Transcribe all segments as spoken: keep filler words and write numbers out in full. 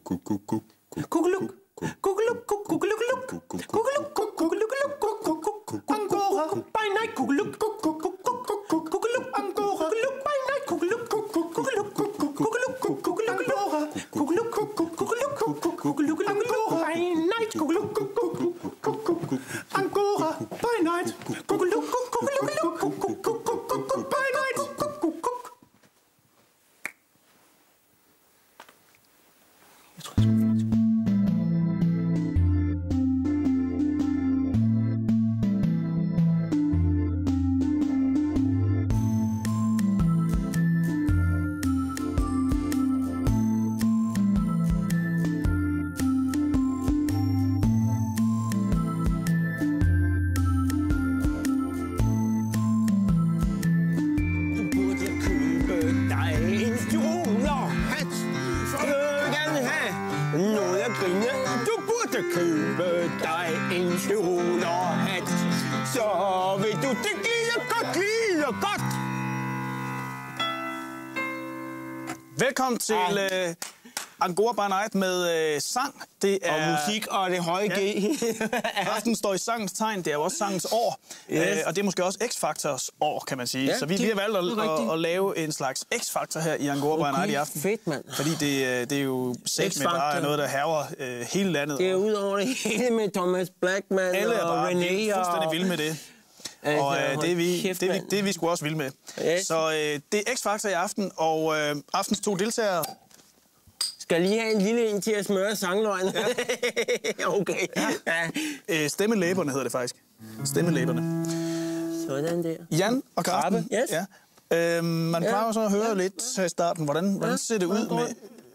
Velkommen til uh, Angora by Night med uh, sang. Det er og musik og det høje G. Ja. Aften står i sangens tegn. Det er jo også sangens år. Yes. Uh, og det er måske også X-Factors år, kan man sige. Ja, så vi, det, vi har valgt at, at, at lave en slags X-Factor her i Angora okay, by Night i aften. Fedt, mand. Fordi det, det er jo sæt med bare noget, der hærger uh, hele landet. Det er ud over det hele med Thomas Blackman alle og bare, René. Alle er fuldstændig vilde med det. Og øh, det, er vi, det, er vi, det er vi sgu også vilde med. Yes. Så øh, det er X-Factor i aften, og øh, aftens to deltagere... Skal lige have en lille en til at smøre sangløgene? Ja. Okay. Ja. Ja. Øh, stemmelæberne hedder det faktisk. Stemmelæberne. Sådan der. Jan og Carsten. Yes. Ja. Øh, man plejer ja. så at høre ja. lidt her i starten. Hvordan, hvordan ja. ser det ud med...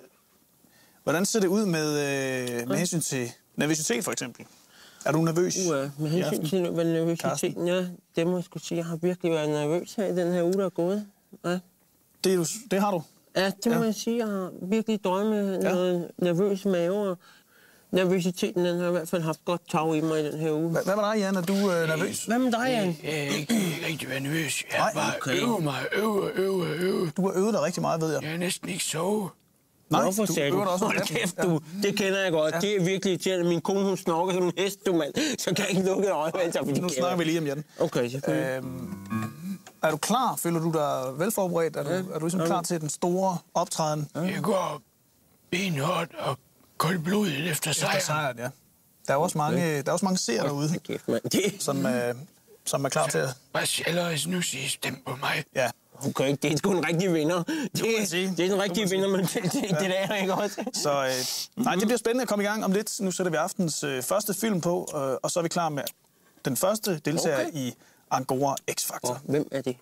Hvordan ser det ud med, øh, med hensyn til nervøsitet, for eksempel? Er du nervøs? Uh, med hensyn til nervøsiteten, ja. Det må jeg skulle sige. Jeg har virkelig været nervøs her i den her uge, der er gået. Ja. Det, du, det har du? Ja, det må ja. jeg sige. Jeg har virkelig døjet med ja. noget nervøs mave. Nervøsiteten, den har i hvert fald haft godt tag i mig i den her uge. Hvad med dig, Jan? Er du øh, nervøs? Hvad med dig, Jan? Jeg er ikke rigtig været nervøs. Jeg har bare okay. øvet mig, øvet, øvet, øvet. Du har øvet dig rigtig meget, ved jeg. Jeg har næsten ikke sovet. Nej, hvorfor du sagde du? Også Hold kæft, du. Det kender jeg godt. Ja. Det er virkelig irriterende. Min kone, hun snorker som en hest, du mand. Så kan jeg ikke lukke øjnene. Nu snakker vi lige om Jan. Okay, selvfølgelig. Øhm, er du klar? Føler du dig velforberedt? Er du, ja. er du ligesom ja. klar til den store optræden? Ja. Jeg går benhårdt og koldt blodet efter sejren. Efter sejren, ja. Der er også mange, okay. der er også mange seere derude, kæft, det... som, øh, som er klar til at... Bare sjældent nu sige stem på mig. Ja. Okay, det er sgu en rigtig vinder. Det, det, det er en rigtig vinder, men det, det, det, det der ikke også. Så øh, nej, det bliver spændende at komme i gang om lidt. Nu sætter vi aftens øh, første film på, øh, og så er vi klar med den første deltager okay. i Angora X-Factor. Og hvem er det?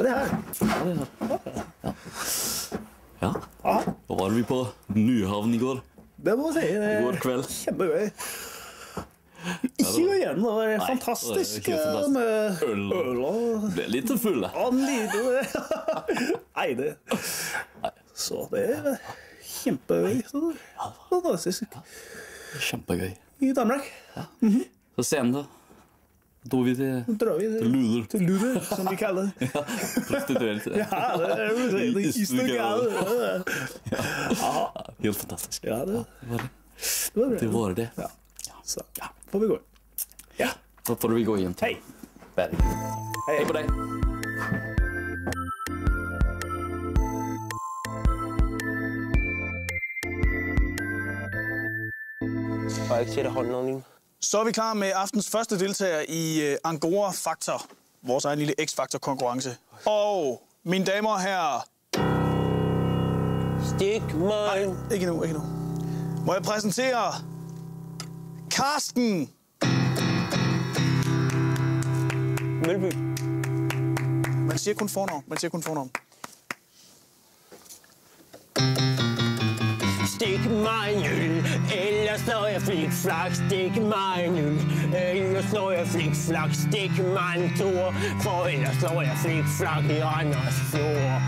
det har jeg. Ja. Ja. Hvor var vi på Nyhavn i går? Det må jeg si. I går kveld. Kjempegøy. Ikke gå igjen, det var Nei, fantastisk det var helt fantastisk. med Øl og- øl og... Ble litt full, da. Ja, nydelig. Nei, det... Så det er kjempegøy. Så fantastisk. Kjempegøy. I Danmark. Så sen da, dro vi til Drar vi til Luder. til Luder, som vi kaller det. Ja, prostituert. Ja, det er jo det. Det er Istergade. Ja, helt fantastisk. Ja, det, Det var det. det var bra. Det var det. Ja, så får vi gå. Ja. Da får vi gå hjem til Hei. Bergen. Hei. Hei på deg. Og jeg ikke sætter hånden oveni. Så er vi klar med aftens første deltager i uh, Angora Factor, vores egen lille X-Factor-konkurrence. Og mine damer og herrer... Stik mig. Nej, ikke nu, ikke nu. Må jeg præsentere... Karsten! Mølby. Man siger kun fornavn, man siger kun fornavn. Stik mig en øl, ellers slår jeg flik-flak. Stik mig en øl, ellers slår jeg flik-flak. Stik mig en tor, for ellers slår jeg flik-flak i Randers Fjord.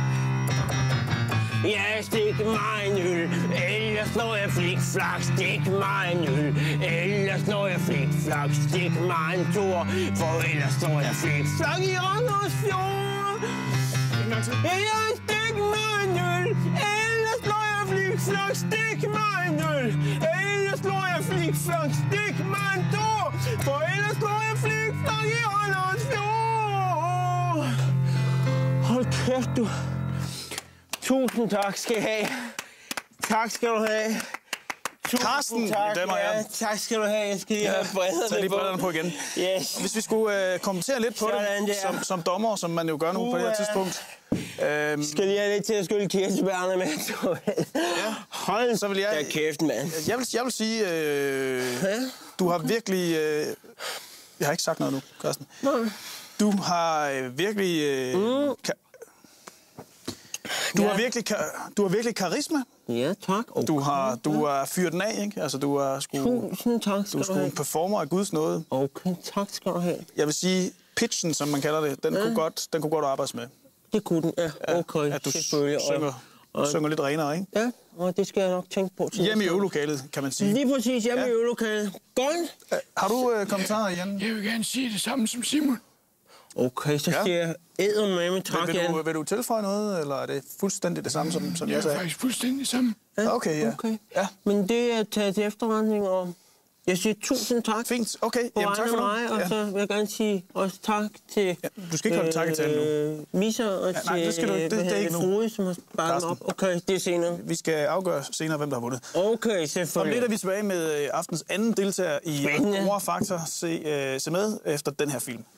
Ja, stik mig en øl, ellers slår jeg flik-flak. Stik mig en øl, ellers slår jeg flik-flak. Stik mig en tor, for ellers slår jeg flik-flak i Randers Fjord. Ja, stik mig en øl, ellers slår jeg flik-flak. Stik mig en øl, ellers slår jeg flik-flak. Stik mig en tor, for ellers slår jeg flik-flak i Randers Fjord. Hold kæft, du. Tusind tak skal I have. Tak skal du have. Tusind Karsten, tak. dem og Ja, jer. tak skal du have. Jeg skal lige have brillerne Tag lige på. brillerne på igen. Yes. Hvis vi skulle øh, kommentere lidt på Sådan det, der. som, som dommer, som man jo gør nu på det her Uha. tidspunkt. Øhm, Skal lige have lidt til at skylle kirsebærne med. Ja. Hold så vil jeg... da kæft, mand. Jeg vil, jeg vil sige, øh, Ja. du har virkelig... Øh, jeg har ikke sagt noget nu, Karsten. Nej. Du har øh, virkelig... Øh, Mm. ka- du, Ja. har virkelig ka- du har virkelig karisma. Ja, tak. Okay. Du har du har fyret den af, ikke? Altså, du er sgu, Tusind tak du skal er du sgu have. en performer af Guds nåde. Okay, tak skal du have. Jeg vil sige, pitchen, som man kalder det, den, Ja. kunne, godt, den kunne godt arbejdes med. Det kunne den, ja. Okay, At du selvfølgelig. synger, Og- synger lidt renere, ikke? Ja, og det skal jeg nok tænke på. til Hjemme i næste år. øvelokalet, kan man sige. Lige præcis, hjemme Ja. i øvelokalet. Godt. Har du øh, kommentarer, Jan? Jeg vil gerne sige det samme som Simon. Okay, så Ja. siger jeg æder med med tak, Vil, vil, Jan. du, vil du tilføje noget, eller er det fuldstændig det samme, som, som Jeg jeg er sagde? faktisk fuldstændig sammen. Ja, Okay, ja. Okay. Ja. Men det er taget til efterretning, og jeg siger tusind tak. Fint, okay. På Jamen, tak vegne for af mig, nu. og Ja. så vil jeg gerne sige også tak til... Ja, du skal ikke holde takketale nu. øh, Misha og Ja, nej, det skal du ikke. Det- til det er hvad ikke hedder nu. Frode, som har sparet mig Carsten. op. Okay, det er senere. Vi skal afgøre senere, hvem der har vundet. Okay, Om lidt er selvfølgelig. vi tilbage med øh, aftens anden deltager i Spændende. Angora Factor. Se, øh, se med efter den her film.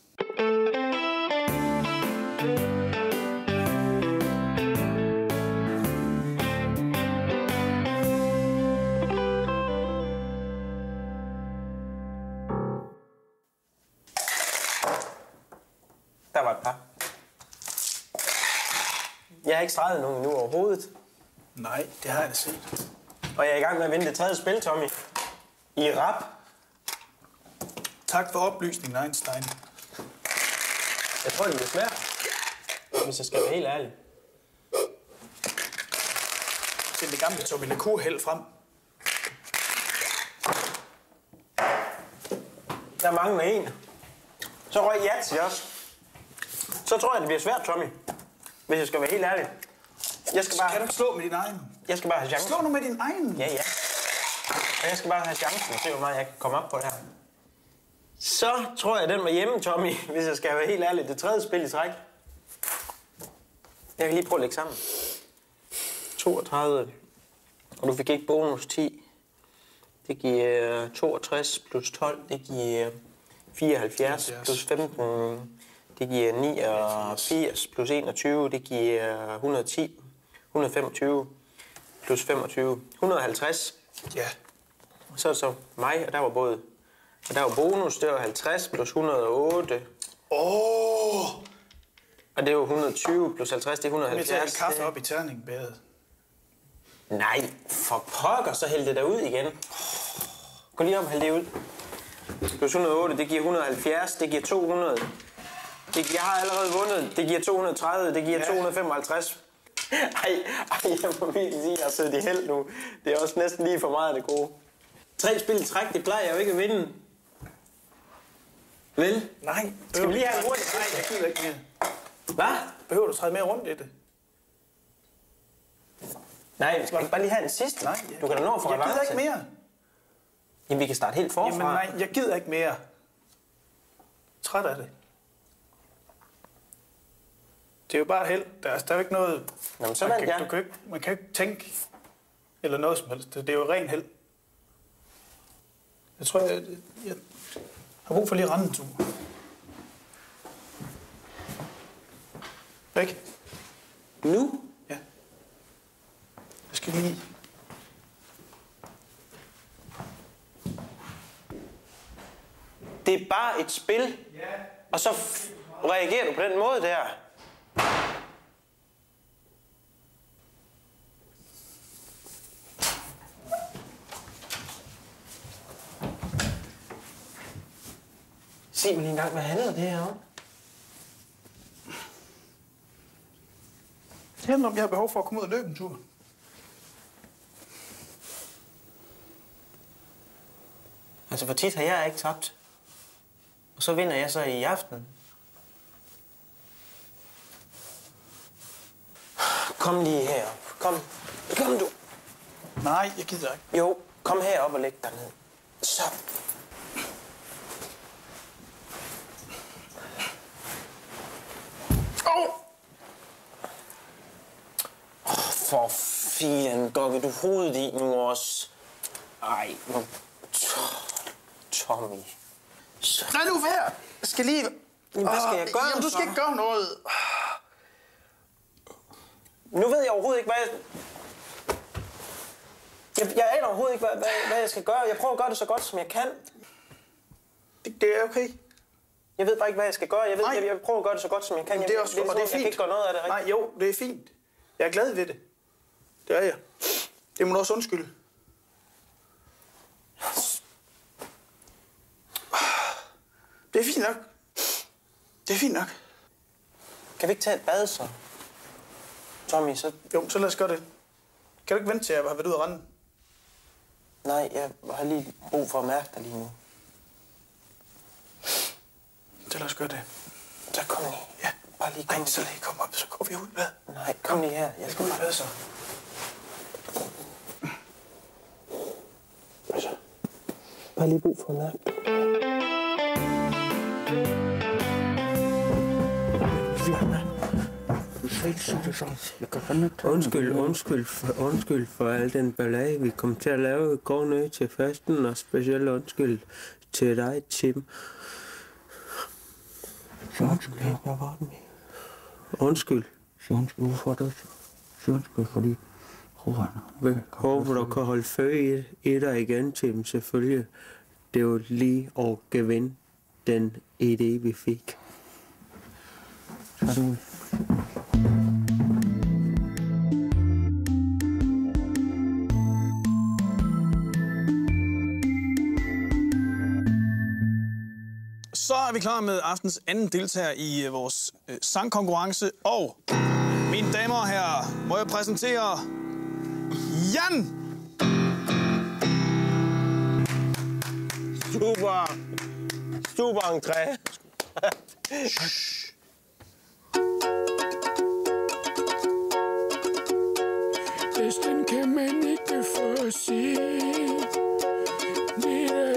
Der var et par. Jeg har ikke streget nogen endnu overhovedet. Nej, det har jeg da set. Og jeg er i gang med at vinde det tredje spil, Tommy. I rap. Tak for oplysningen, Einstein. Jeg tror, det bliver svært. Hvis jeg skal være helt ærlig. Find det gamle Tommy Lecour-held frem. Der mangler en. Så røg jeg til også. Så tror jeg, det bliver svært, Tommy. Hvis jeg skal være helt ærlig. Jeg skal Kan du bare, ikke slå med din egen? jeg skal bare have chancen. Slå nu med din egen. Ja, ja. Og jeg skal bare have chancen og se, hvor meget jeg kan komme op på det her. Så tror jeg, den var hjemme, Tommy, hvis jeg skal være helt ærlig. Det tredje spil i træk. Jeg kan lige prøve at lægge sammen. toogtredive. Og du fik ikke bonus ti. Det giver toogtres plus tolv. Det giver fireoghalvfjerds plus femten. Det giver niogfirs plus enogtyve. Det giver et hundrede og ti. et hundrede og femogtyve plus femogtyve. et hundrede og halvtreds. Ja. Så er det så mig, og der var både... Og der var bonus, det var halvtreds plus et hundrede og otte. Åh! Og Og det er jo et hundrede og tyve plus halvtreds, det er et hundrede og halvfjerds. Jeg tager en kaffe op i terningbæret. Nej, for pokker, så hæld det der ud igen. Gå lige op og hæld det ud. Plus et hundrede og otte, det giver et hundrede og halvfjerds, det giver to hundrede. Det, jeg har allerede vundet, det giver to hundrede og tredive, det giver ja. to hundrede og femoghalvtreds. Ej, ej, jeg må virkelig sige, at jeg har siddet i held nu. Det er også næsten lige for meget af det gode. Tre spil i træk, det plejer jeg jo ikke at vinde. Vel? Nej. Skal vi lige have en rundt? Nej, jeg gider ikke mere. Hvad? Behøver du træde mere rundt i det? Nej, vi skal ikke bare lige have den sidste. Nej, du kan da nå for jeg gider ikke mere. Jamen, vi kan starte helt forfra. Jamen nej, jeg gider ikke mere. Træt af det. Det er jo bare held. Der er, der er jo ikke noget... Jamen, så man, vandt kan, jeg. du kan ikke, man kan ikke tænke eller noget som helst. Det er jo ren held. Jeg tror, jeg, jeg har brug for lige at rende en tur. Væk. Nu? Ja. Jeg skal lige... Det er bare et spil, Ja. og så reagerer du på den måde der. Se mig lige en gang, hvad handler det her om? Det handler om, at jeg har behov for at komme ud og løbe en tur. Altså, for tit har jeg ikke tabt. Og så vinder jeg så i aften. Kom lige herop. Kom. Kom du. Nej, jeg gider ikke. Jo, kom herop og læg dig ned. Så. Åh! Oh, for filen, Gokke, du hovedet i nu også. Ej, nu... Tommy. Så. Nej, nu vær. Jeg skal lige... Jamen, hvad skal jeg gøre? Jamen, du skal så? ikke gøre noget. Nu ved jeg overhovedet ikke, hvad jeg... Jeg, jeg aner overhovedet ikke, hvad, hvad, hvad jeg skal gøre. Jeg prøver at gøre det så godt, som jeg kan. Det, det er okay. Jeg ved bare ikke, hvad jeg skal gøre. Jeg, ved, Nej. jeg, jeg prøver at gøre det så godt, som jeg kan. Jamen, det er også, jeg, og det er Jeg fint. kan ikke gøre noget af det rigtigt. Nej, jo, det er fint. Jeg er glad ved det. Det er jeg. Det må du også undskylde. Det er fint nok. Det er fint nok. Kan vi ikke tage et bad, så? Tommy, så... Jo, så lad os gøre det. Kan du ikke vente til, at jeg har været ude at rende? Nej, jeg har lige brug for at mærke dig lige nu. Så lad os gøre det. Så kom lige. Ja. Bare lige kom. Nej, så lige kom op, så går vi ud i bad. Nej, kom lige her. Jeg skal ud i bad, så. Altså, bare lige brug for at mærke dig. Undskyld, undskyld, for, undskyld for al den ballade, vi kom til at lave i går ned til festen, og specielt undskyld til dig, Tim. Så undskyld. Jeg var med. Undskyld. Så undskyld, hvorfor det? Så undskyld, fordi Rohan... Jeg håber, du kan holde før i, i dig igen, Tim, selvfølgelig. Det er jo lige at gevinde den idé, vi fik. Så er du... Så er vi klar med aftens anden deltager i øh, vores øh, sangkonkurrence. Og mine damer og herrer, må jeg præsentere Jan! Super. Super entré. Festen kan man ikke få se. Det er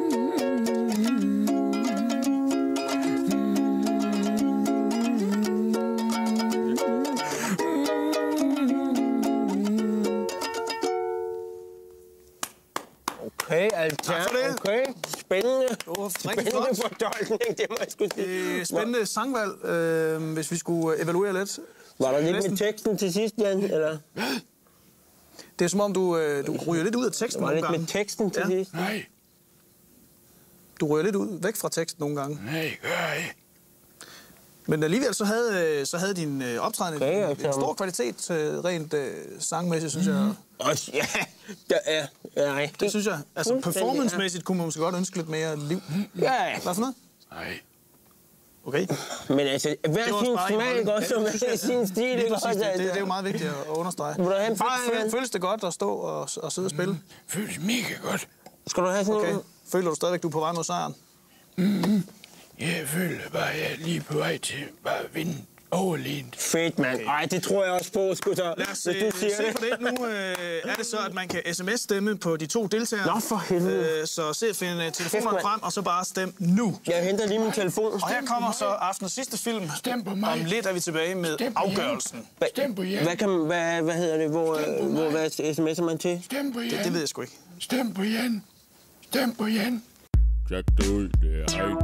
Okay, altså. Okay, spændende. Oh, Spændende fortolkning, det må jeg skulle sige. Øh, spændende sangvalg, øh, hvis vi skulle evaluere lidt. Var der lidt Næsten. med teksten til sidst, Jan, eller? Det er som om, du, øh, du ryger lidt ud af teksten Var der nogle lidt gange. med teksten til Ja. sidst? Nej, Du ryger lidt ud, væk fra teksten nogle gange. nej, gør jeg ikke. Men alligevel så havde, så havde din øh, optræden Okay, en, en stor kvalitet, øh, rent øh, sangmæssigt, synes jeg. Også, ja, der er... Nej, Det synes jeg. Altså, Fuldstændig, performance-mæssigt kunne man måske godt ønske lidt mere liv. ja, ja. Hvad for noget? Nej. Okay. Men altså, hver Det var sin bare en smag, holdning. ikke også, Ja, med det synes jeg. sin stil, Lige ikke præcis, også? det, det, det er altså. jo meget vigtigt at understrege. Vil du have en Føl, fejl, føl, Jan? føles det godt at stå og, og sidde og spille? Føles mega godt. Skal du have sådan Okay. okay. Føler du stadigvæk, du er på vej mod sejren? Jeg føler bare, at jeg er lige på vej til bare at vinde overlegent. Fedt, mand. Ej, det tror jeg også på, sgu så. Lad os Hvis du øh, siger se det. for det. Nu øh, er det så, at man kan sms-stemme på de to deltagere. Nå, for helvede. Øh, så se, find øh, Kæft, telefonerne mand. frem, og så bare stem nu. Jeg henter lige min telefon. Og her kommer så aftenens sidste film. Stem på mig. Om lidt er vi tilbage med Stem på Jan. afgørelsen. Stem på Jan. Hvad, kan, man- hvad, hvad hedder det? Hvor, Stem på hvor mig. hvad sms'er man til? Stem på Jan. Det, det ved jeg sgu ikke. Stem på Jan. Stem på Jan. Jack det ud, det er hej.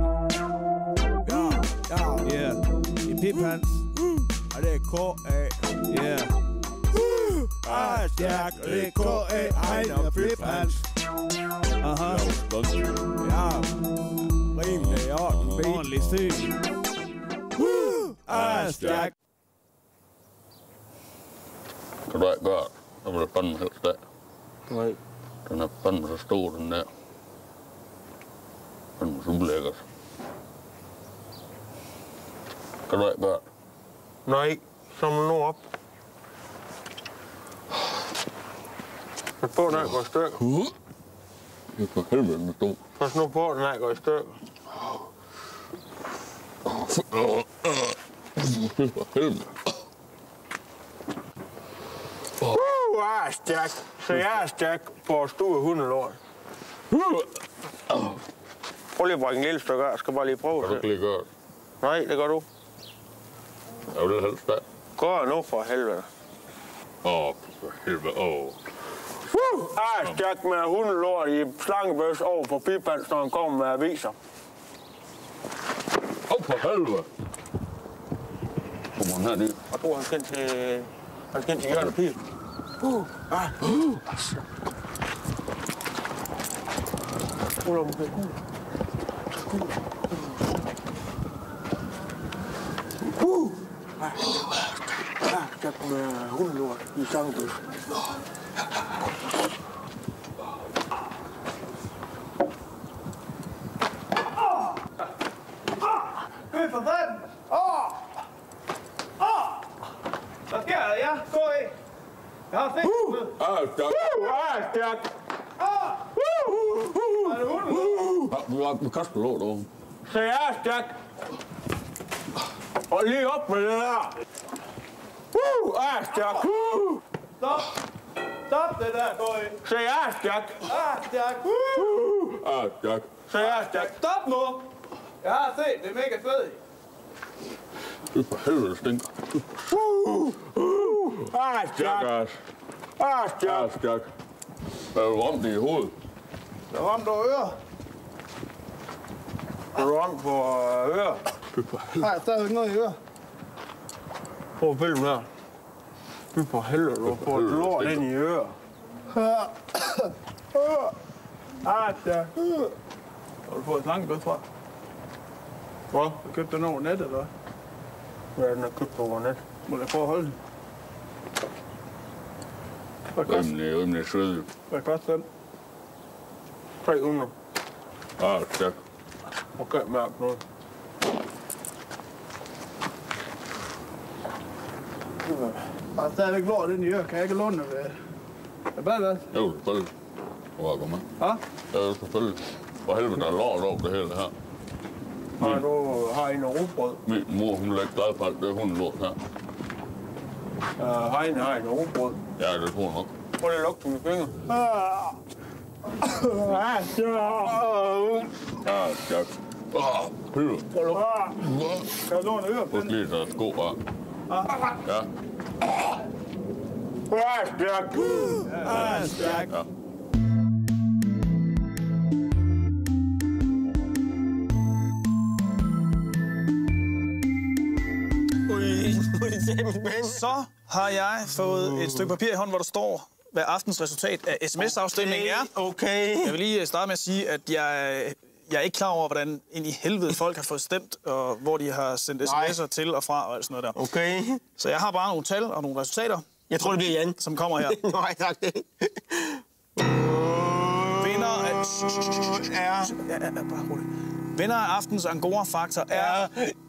Ja, ja, i Piphans. Og det er K A, ja. Ah, stærk, og det er K A, Ejner og Piphans. Aha, ja. Rimelig i orden, ordentlig syg. Ah, stærk. Kan du ikke gøre det? Så vil det fandme helst af. Nej. Den er fandme så stor, den der. Fandme så ulækkert. Kan du ikke gøre det? Nej, samle nu op. Pas på, den her går i stykker. Det er for helvede, den er stor. Pas nu på, den her går i stykker. Det er for helvede. Uh, jeg er stærk. Så jeg er stærk på at stue hundelort. Prøv lige at bringe en lille stykke af. Jeg skal bare lige prøve Kan du det. ikke lige gøre det? Nej, det gør du. Jeg vil helst af. Gør nu for helvede. Åh, for helvede, åh. Uh, jeg er stærk med hundelort i slangebøs over på Piphans, når han kommer med aviser. Åh, for helvede. Kommer han her ned? Jeg tror, han skal ind til... Han skal ind til Jørgen og Pil. Uh, ah. Skål om det. Uh! Ah, stærk med hundelort i slangebøs. Fy for fanden! Åh! Åh! Hvad sker der? Ja, gå i. Jeg har set det. Ah, stærk. Jeg er stærk. Åh! Er det hunden? Vi kaster lort over. Så jeg er stærk. Og lige op med det der. Uh, jeg er stærk. Uh, Stop! Stop det der, gå i. så jeg er stærk. Ah, stærk. Ah, stærk. Så jeg er stærk. Stop nu! Jeg har set, det er mega fedt. Det er for helvede, det stinker. Jeg er Stærk, stærk. ass. Jeg er Ah, stærk. stærk. Er du ramt i hovedet? Jeg ramte over ører. Er du om på ører? Nej, jeg har stadigvæk noget i ører. Prøv at filme der. Fy for helvede, du får et lort ind i ører. Ah, stærk. Har du fået slangebød fra? Hvad? Har du købt den over nettet, eller hvad? Hvad er den, der købt på net? Må jeg prøve at holde den? Hvad koster, Rimelig, rimelig sød. hvad koster den? tre hundrede. Ah, stærk. Okay, mærk noget. Jeg har stadigvæk lort ind i ører. Kan jeg ikke låne det? Hvad er det? Jo, selvfølgelig. Hvor går man? Hva? Ja, selvfølgelig. For helvede, der er lort over det hele her. Har du har I noget rugbrød? Min mor, hun er ikke glad for alt det hundelort her. Uh, Heine har I noget rugbrød? Ja, det tror jeg nok. Prøv lige at lugte mine fingre. Ah, stærk. Ah, stærk. Ah, helvede. Prøv at lugte. Kan jeg låne ører? Prøv lige at tage sko af. Ja, Jeg er stærk. Ah, stærk. ja. Så har jeg fået et stykke papir i hånden, hvor der står, hvad aftens resultat af sms-afstemningen er. Okay. Jeg vil lige starte med at sige, at jeg, jeg er ikke klar over, hvordan ind i helvede folk har fået stemt, og hvor de har sendt sms'er til og fra og alt sådan noget der. Okay. Så jeg har bare nogle tal og nogle resultater. Jeg tror, det bliver Jan. Som kommer her. Nej, tak det. Vinder af... Er... Ja, ja, bare roligt. Vinder af aftens Angora-faktor er...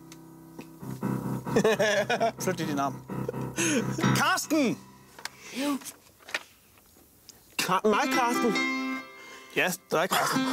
Flyt dit navn. Karsten! Ka- mig, Karsten? Ja, det er Karsten.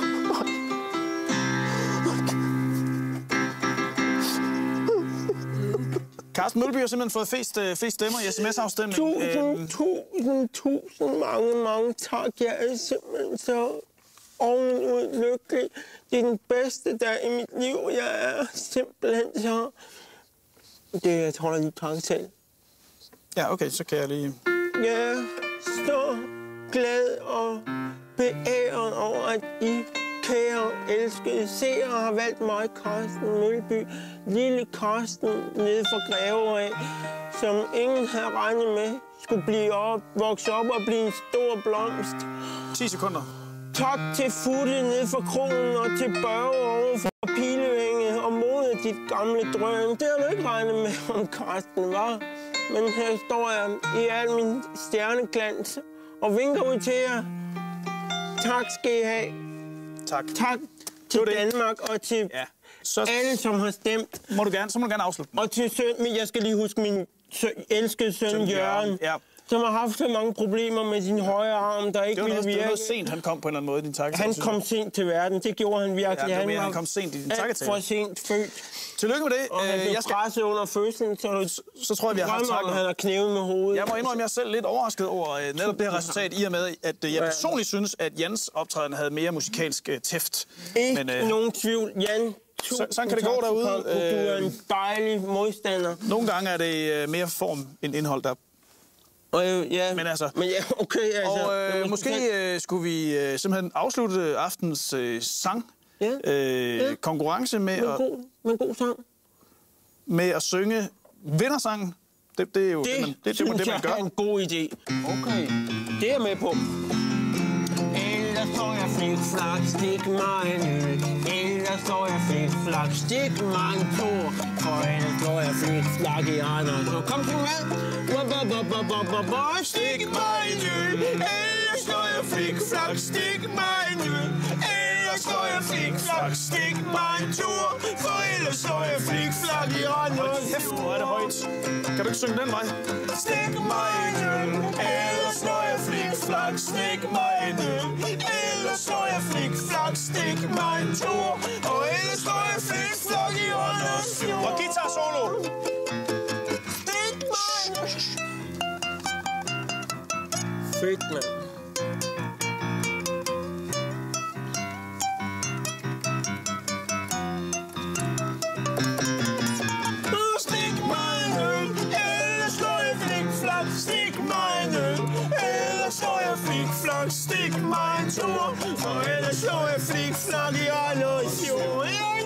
Karsten Mølby har simpelthen fået flest, øh, flest stemmer i sms-afstemningen. Tusind, tusind, tusind, mange, mange tak. Jeg er simpelthen så ovenud lykkelig. Det er den bedste dag i mit liv. Jeg er simpelthen så... Det jeg tror jeg lige tak til. Ja, okay, så kan jeg lige... Jeg er så glad og beæret over, at I kære, elskede seere har valgt mig, Karsten Mølby. Lille Karsten nede fra Greve af, som ingen havde regnet med, skulle blive op, vokse op og blive en stor blomst. ti sekunder. Tak til Futte nede fra Kronen og til Børge over fra Pilevænge og mod dit gamle drøm. Det har du ikke regnet med, om Karsten var. Men her står jeg i al min stjerneglans og vinker ud til jer. Tak skal I have. Tak. Tak til Danmark og til ja. så... alle, som har stemt. Må du gerne, så må du gerne afslutte den. Og til søn, men jeg skal lige huske min søn, elskede søn, søn Jørgen, ja. som har haft så mange problemer med sin højre arm, der ikke ville virke. Det var noget sent, han kom på en eller anden måde i din takketale. Han kom sent til verden, det gjorde han virkelig. Ja, han, var, han kom sent i din takketale. for sent født. Tillykke med det. Og han blev jeg skal... presset under fødslen, så, du... så, så tror jeg, vi har haft takket. Han har knævet med hovedet. Jeg må indrømme, jeg er selv lidt overrasket over uh, netop det her resultat, i og med, at uh, jeg personligt synes, at Jans optræden havde mere musikalsk uh, tæft. Ikke Men, uh, nogen tvivl. Jan, så, sådan kan det gå derude. Du er en dejlig modstander. Nogle gange er det uh, mere form end indhold, der Og, øh, ja, men altså, men ja, okay, altså. Og øh, måske øh, skulle vi øh, simpelthen afslutte aftens øh, sang ja. øh, ja. konkurrence med, med, god, med en god sang. Med at synge vindersangen. Det, det er jo det, det, man, det, det, det, det, man gør. Det er en god idé. Okay, det er jeg med på. Ellers står jeg flik, flak, stik mig en øl. Ellers står jeg flik, flak, stik mig en tor. For ellers står jeg flik, flak i andre. Så kom til med. Stik mig en øl. Ellers står jeg flik, flak, stik mig en øl. Ellers står jeg flik, flak, stik mig en tur. For ellers står jeg flik, flak i andre. Kæft, hvor er det højt. Kan du ikke synge den vej? Stik mig en øl. Ellers står jeg flik, flak, stik mig en øl. Ellers står jeg flik, flak, stik mig en tur. Og ellers står jeg flik, flak i ånders fjord. Og guitar solo. Stik mig en øl. Fedt, mand. Stik mig en øl. Ellers står jeg flik, flak, stik mig en øl. Ellers står jeg flik, flak, stik mig en tur. For ellers står jeg flik, flak i ånders fjord.